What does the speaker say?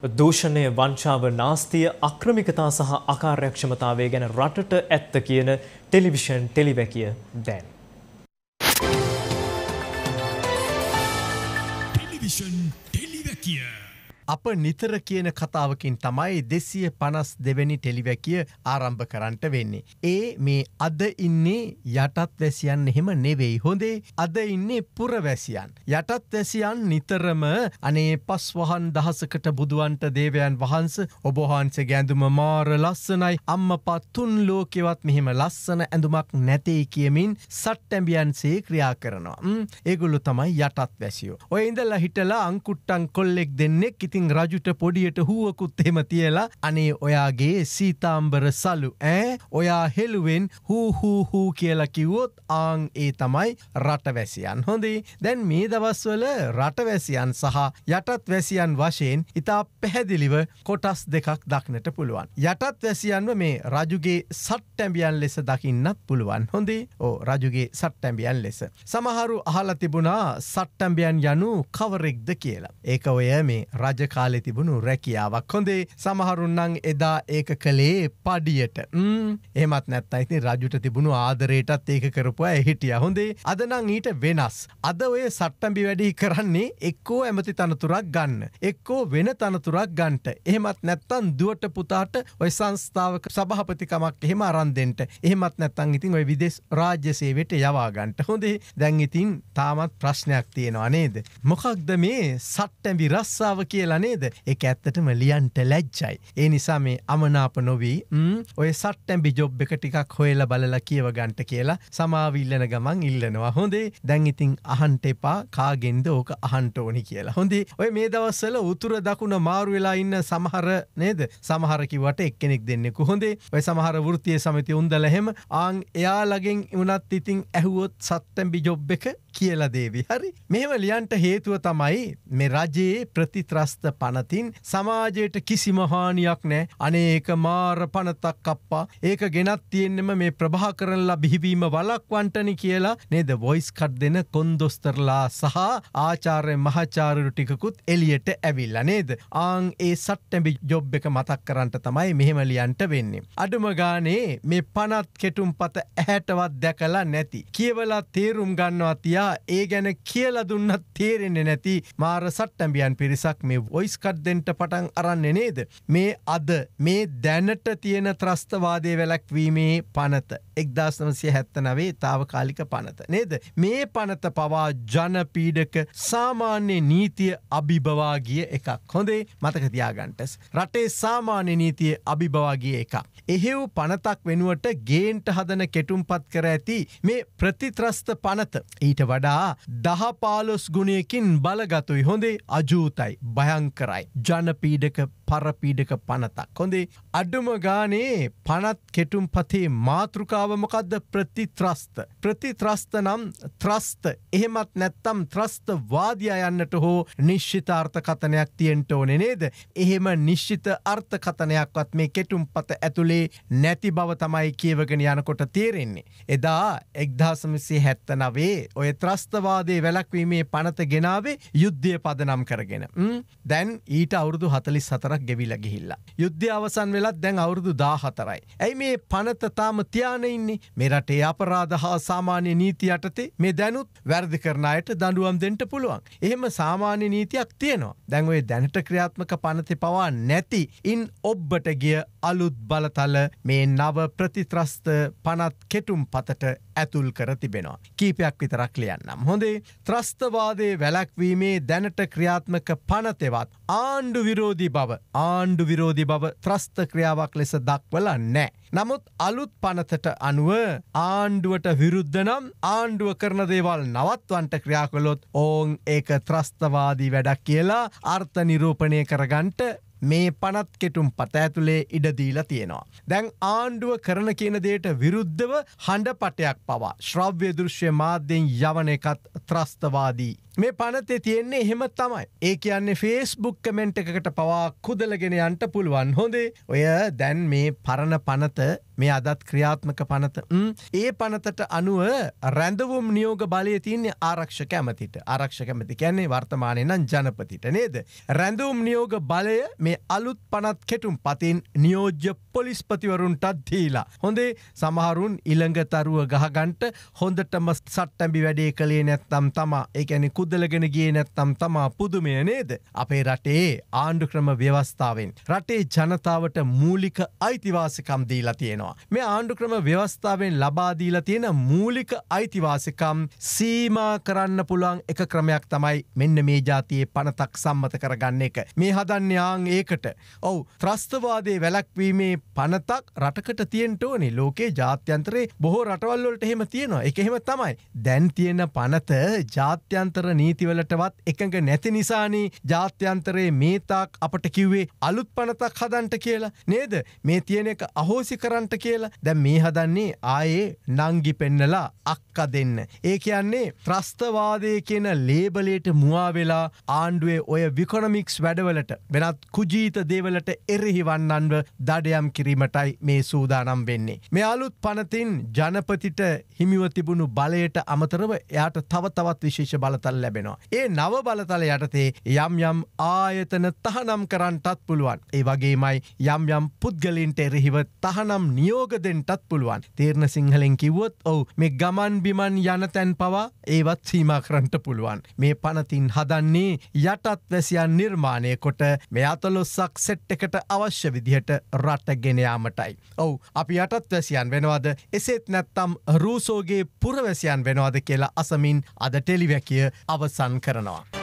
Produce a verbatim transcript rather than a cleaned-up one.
දූෂණය, වංචාව, නාස්තිය, අක්‍රමිකතා සහ අකාර්යක්ෂමතාවය ගැන රටට ඇත්ත කියන ටෙලිවිෂන් ටෙලිවැකිය දැන්. ටෙලිවිෂන් ටෙලිවැකිය. අප නිතර කියන කතාවකින් තමයි දෙසිය පනස් දෙවැනි ටෙලිවැකිය ආරම්භ කරන්නට වෙන්නේ. ඒ මේ අද ඉන්නේ යටත් වැසියන් එහෙම නෙවෙයි. හොඳේ අද ඉන්නේ පුරවැසියන්. යටත් වැසියන් නිතරම අනේ පස්වහන් දහසකට බුදුවන්ට දේවයන් වහන්ස ඔබ වහන්සේගේ ඇඳුම මාර ලස්සනයි. අම්මපා තුන් ලෝකෙවත් මෙහෙම ලස්සන ඇඳුමක් නැtei කියමින් සට්ටැඹියන්සේ ක්‍රියා කරනවා. ඒගොල්ලෝ තමයි යටත් වැසියෝ. ඔය ඉඳලා හිටලා අංකුට්ටන් කොල්ලෙක් දෙන්නෙක් ඉතින් රජුට පොඩියට හුවකුත් එහෙම තියලා අනේ ඔයාගේ සීතාම්බර සලු ඈ ඔයා හෙළුවෙන් හූ හූ හූ කියලා කිව්වොත් ආන් ඒ තමයි රටවැසියන්. හොඳේ දැන් මේ දවස්වල රටවැසියන් සහ යටත් වැසියන් වශයෙන් ඉතා පැහැදිලිව කොටස් දෙකක් දක්නට පුළුවන්. යටත් වැසියන්ව මේ රජුගේ සට්ටැඹියන් ලෙස දකින්නත් පුළුවන්. හොඳේ ඕ රජුගේ සට්ටැඹියන් ලෙස. සමහරු අහලා තිබුණා සට්ටැඹියන් යනු කවරෙක්ද කියලා. ඒක ඔය මේ රජ කාලේ තිබුණු රැකියාවක්. හොඳේ සමහරුන් නම් එදා ඒක කළේ පඩියට. ම් එහෙමත් නැත්නම් ඉතින් රජුට තිබුණු ආදරයටත් ඒක කරපුවා ඒ හිටියා. හොඳේ අද නම් ඊට වෙනස්. අද ඔය සට්ටම්බි වැඩි කරන්නේ එක්කෝ ඇමති තනතුරක් ගන්න. එක්කෝ වෙන තනතුරක් ගන්නට. එහෙමත් නැත්නම් දුවට පුතාට ඔය සංස්ථාවක සභාපතිකමක් එහෙම අරන් දෙන්න. එහෙමත් නැත්නම් ඉතින් ඔය විදේශ රාජ්‍ය සේවයට යවා ගන්නට. හොඳේ දැන් ඉතින් තාමත් ප්‍රශ්නයක් තියෙනවා නේද? මොකක්ද මේ සට්ටම්බි රස්සාව කියලා නේද? ඒක ඇත්තටම ලියන්ට ලැජ්ජයි. ඒ නිසා මේ අමනාප නොවී ඔය සට්ටැම්බි ජොබ් එක ටිකක් හොයලා බලලා කියව ගන්නට කියලා සමාව ඉල්ලන ගමන් ඉල්ලනවා. හොඳේ දැන් ඉතින් අහන්න එපා කාගෙන්ද ඕක අහන්න ඕනි කියලා. හොඳේ ඔය මේ දවස්වල උතුර දකුණ මාරු වෙලා ඉන්න සමහර නේද? සමහර කිව්වට එක්කෙනෙක් දෙන්නෙකු. හොඳේ ඔය සමහර වෘත්තීය සමිතිය උන්දලා එහෙම ආන් එයාලගෙන් උනත් ඉතින් ඇහුවොත් සට්ටැම්බි ජොබ් එක කියලා දේවි. හරි. මෙහෙම ලියන්ට හේතුව තමයි මේ රජයේ ප්‍රතිත්‍රස්ත පනතින් සමාජයට කිසිම හානියක් නෑ. අනේක මාර පනතක් අප්පා. ඒක ගෙනත් තියෙන්නෙම මේ ප්‍රභාකරන්ලා බිහිවීම වළක්වන්නටනි කියලා නේද? වොයිස් කට් දෙන කොන්දොස්තරලා සහ ආචාර්ය මහාචාර්යරු ටිකකුත් එළියට ඇවිල්ලා නේද? ආන් ඒ සට්ටැම්බි ජොබ් එක මතක් කරන්ට තමයි මෙහෙම ලියන්ට වෙන්නේ. අඩුම ගානේ මේ පනත් කෙටුම්පත ඇහැටවත් දැකලා නැති. කියවලා තේරුම් ගන්නවා තියා ඒ ගැන කියලා දුන්නත් තේරෙන්නේ නැති මාර සට්ටැම්බියන් පිරිසක් මේ වොයිස් කට් දෙන්න පටන් අරන්නේ නේද? මේ අද මේ දැනට තියෙන ත්‍රස්තවාදයේ වැළැක්වීමේ පනත එක්දාස් නවසිය හැත්තනවය තාවකාලික පනත නේද? මේ පනත පවා ජනපීඩක සාමාන්‍ය නීතිය අභිබවා ගිය එකක්. හොඳේ මතක තියාගන්න. රටේ සාමාන්‍ය නීතිය අභිබවා ගිය එකක්. එහෙව් පනතක් වෙනුවට ගේන්ට හදන කෙටුම්පත් කර ඇති මේ ප්‍රතිත්‍රස්ත පනත ඊට වඩා දහ පහළොස් ගුණයකින් බලගතුයි. හොඳේ අජූතයි භයංකරයි ජනපීඩක පරපීඩක පනතක්. හොඳේ අඩුම ගානේ පනත් කෙටුම්පතේ මාතෘකාව මොකද්ද? ප්‍රතිත්‍රස්ත. ප්‍රතිත්‍රස්ත නම් ත්‍රස්ත එහෙමත් නැත්තම් ත්‍රස්ත වාදියා යන්නට හෝ නිශ්චිත අර්ථකථනයක් තියෙන්න ඕනේ නේද? එහෙම නිශ්චිත අර්ථකථනයක්වත් මේ කෙටුම්පත ඇතුලේ නැති බව තමයි කියවගෙන යනකොට තේරෙන්නේ. එදා එක්දාස් නවසිය හැත්තනවය ඔය ත්‍රස්තවාදයේ වැළැක්වීමේ පනත ගෙනාවේ යුද්ධය පදනම් කරගෙන. දැන් ඊට අවුරුදු හතළිස් හතරක් ගෙවිලා ගිහිල්ලා. යුද්ධය අවසන් වෙලත් දැන් අවුරුදු දාහතරයි. ඇයි මේ පනත තාම තියාගෙන ඉන්නේ? මේ රටේ අපරාධ හා සාමාන්‍ය නීති යටතේ මේ දැනුත් වැරදි කරන අයට දඬුවම් දෙන්න පුළුවන්. එහෙම සාමාන්‍ය නීතියක් තියෙනවා. දැන් ඔය දැනට ක්‍රියාත්මක පනතේ පවා නැති ඉන් ඔබ්බට ගිය අලුත් බලතල මේ නව ප්‍රතිත්‍රස්ත පනත් කෙටුම්පතට ඇතුල් කර තිබෙනවා. කීපයක් විතරක් ලියන්නම්. හොඳේ ත්‍රස්තවාදයේ වැළැක්වීමේ දැනට ක්‍රියාත්මක පනතේවත් ආණ්ඩු විරෝධී බව ආණ්ඩු විරෝධී බව ත්‍රස්ත ක්‍රියාවක් ලෙස දක්වලා නැහැ. නමුත් අලුත් පනතට අනුව ආණ්ඩුවට විරුද්ධ නම් ආණ්ඩුව කරන දේවල් නවත්වන්නට ක්‍රියා කළොත් ඕන් ඒක ත්‍රස්තවාදී වැඩක් කියලා අර්ථ නිරූපණය කරගන්නට මේ පනත් කෙටුම්පත ඇතුලේ ඉඩ දීලා තියෙනවා. දැන් ආණ්ඩුව කරන කියන දෙයට විරුද්ධව හඬපටයක් පවා ශ්‍රව්‍ය දෘශ්‍ය මාධ්‍යෙන් යවන එකත් ත්‍රස්තවාදී. මේ පනතේ තියෙන්නේ එහෙම තමයි. ඒ කියන්නේ Facebook කමෙන්ට් එකකට පවා කුදලගෙන යන්න පුළුවන්. හොඳේ ඔය දැන් මේ පරණ පනත මේ අදත් ක්‍රියාත්මක පනත ඒ පනතට අනුව රැඳවුම් නියෝග බලය තියෙන්නේ ආරක්ෂක ඇමතිට. ආරක්ෂක ඇමති කියන්නේ වර්තමානයේ නම් ජනපතිට නේද? රැඳවුම් නියෝග බලය මේ මේ අලුත් පනත් කෙටුම් පතින් නියෝජ්‍ය පොලිස්පතිවරුන්ටත් දීලා. හොඳේ සමහරුන් ඉළඟ තරුව ගහගන්ට හොඳටම සට්ටැඹි වැඩේ කළේ නැත්තම් තමා ඒ කියන්නේ කුදලගෙන ගියේ නැත්තම් තමා පුදුමය නේද? අපේ රටේ ආණ්ඩුක්‍රම ව්‍යවස්ථාවෙන් රටේ ජනතාවට මූලික අයිතිවාසිකම් දීලා තියෙනවා. මේ ආණ්ඩුක්‍රම ව්‍යවස්ථාවෙන් ලබා දීලා තියෙන මූලික අයිතිවාසිකම් සීමා කරන්න පුළුවන් එක ක්‍රමයක් තමයි මෙන්න මේ જાතියේ පනතක් සම්මත කරගන්න එක. මේ හදන්නේ ආන් ඒකට. ඔව් ත්‍රස්තවාදයේ වැළැක්වීමේ පනතක් රටකට තියෙන්න ඕනේ. ලෝකේ ජාත්‍යන්තරේ බොහෝ රටවල් වලට එහෙම තියෙනවා. ඒක එහෙම තමයි. දැන් තියෙන පනත ජාත්‍යන්තර නීතිවලටවත් එකඟ නැති නිසානේ ජාත්‍යන්තරේ මේ තාක් අපට කිව්වේ අලුත් පනතක් හදන්න කියලා. නේද? මේ තියෙන එක අහෝසි කරන්නට කියලා. දැන් මේ හදන්නේ ආයේ නංගි පෙන්නලා අක්කා දෙන්න. ඒ කියන්නේ ත්‍රස්තවාදයේ කියන ලේබලයට මුවා වෙලා ආණ්ඩුවේ ඔය විකොනොමික්ස් වැඩවලට වෙනත් කුජීත දේවලට එරෙහි වන්නන්ව දඩයම් කිරීමටයි මේ සූදානම් වෙන්නේ. මේ අලුත් පනතින් ජනපතිට හිමිව තිබුණු බලයට අමතරව එයාට තව තවත් විශේෂ බලතල ලැබෙනවා. ඒ නව බලතල යටතේ යම් යම් ආයතන තහනම් කරන්නටත් පුළුවන්. ඒ වගේමයි යම් යම් පුද්ගලින්ට එරෙහිව තහනම් නියෝග දෙන්නටත් පුළුවන්. තීරණ සිංහලෙන් කිව්වොත් ඔව් මේ ගමන් බිමන් යන තැන් පවා ඒවත් සීමා කරන්නට පුළුවන්. මේ පනතින් හදන්නේ යටත් වැසියන් නිර්මාණය කොට මේ අතලොස්සක් සෙට් එකට අවශ්‍ය විදිහට රට ගෙන යාමටයි. ඔව් අපි යටත් වැසියන් වෙනවද? එසේත් නැත්තම් රූසෝගේ පුරවැසියන් වෙනවද කියලා අසමින් අද ටෙලිවැකිය අවසන් කරනවා.